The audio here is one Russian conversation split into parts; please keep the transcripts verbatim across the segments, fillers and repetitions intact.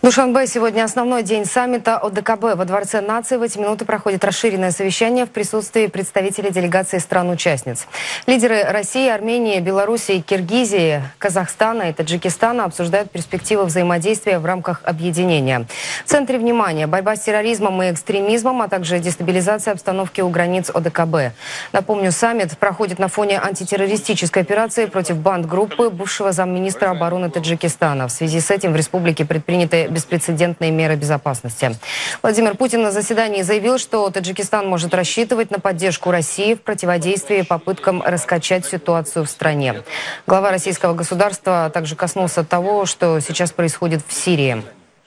Душанбе сегодня основной день саммита о дэ ка бэ. Во Дворце нации в эти минуты проходит расширенное совещание в присутствии представителей делегаций стран-участниц. Лидеры России, Армении, Белоруссии, Киргизии, Казахстана и Таджикистана обсуждают перспективы взаимодействия в рамках объединения. В центре внимания борьба с терроризмом и экстремизмом, а также дестабилизация обстановки у границ о дэ ка бэ. Напомню, саммит проходит на фоне антитеррористической операции против бандгруппы бывшего замминистра обороны Таджикистана. В связи с этим в республике предприняты беспрецедентные меры безопасности. Владимир Путин на заседании заявил, что Таджикистан может рассчитывать на поддержку России в противодействии попыткам раскачать ситуацию в стране. Глава российского государства также коснулся того, что сейчас происходит в Сирии.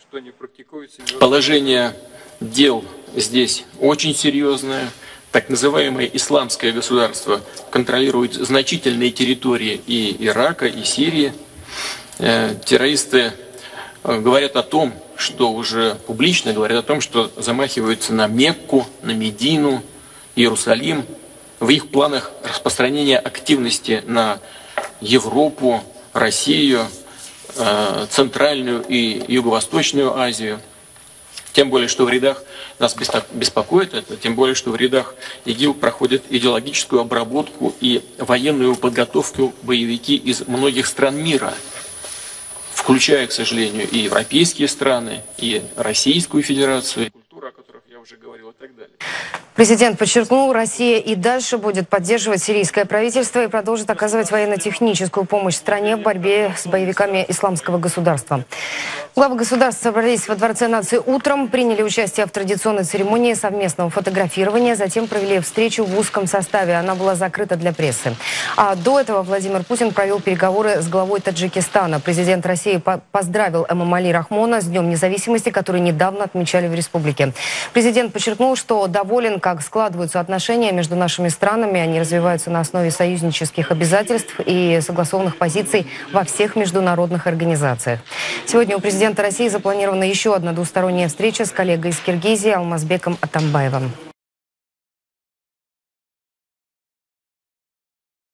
Положение дел здесь очень серьезное. Так называемое исламское государство контролирует значительные территории и Ирака, и Сирии. Террористы говорят о том, что уже публично говорят о том, что замахиваются на Мекку, на Медину, Иерусалим. В их планах распространение активности на Европу, Россию, Центральную и Юго-Восточную Азию. Тем более, что в рядах, нас беспокоит это, тем более, что в рядах ИГИЛ проходит идеологическую обработку и военную подготовку боевики из многих стран мира, включая, к сожалению, и европейские страны, и Российскую Федерацию, культура, о которой я уже говорил, и так далее. Президент подчеркнул, Россия и дальше будет поддерживать сирийское правительство и продолжит оказывать военно-техническую помощь стране в борьбе с боевиками исламского государства. Главы государств собрались во Дворце нации утром, приняли участие в традиционной церемонии совместного фотографирования, затем провели встречу в узком составе. Она была закрыта для прессы. А до этого Владимир Путин провел переговоры с главой Таджикистана. Президент России по поздравил Эмомали Рахмона с Днем независимости, который недавно отмечали в республике. Президент подчеркнул, что доволен, как складываются отношения между нашими странами. Они развиваются на основе союзнических обязательств и согласованных позиций во всех международных организациях. Сегодня у президента России запланирована еще одна двусторонняя встреча с коллегой из Киргизии Алмазбеком Атамбаевым.